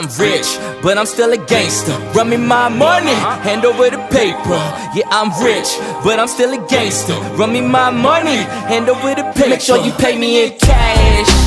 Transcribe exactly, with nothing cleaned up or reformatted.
I'm rich, but I'm still a gangster. Run me my money, hand over the paper. Yeah, I'm rich, but I'm still a gangster. Run me my money, hand over the paper. Make sure you pay me in cash.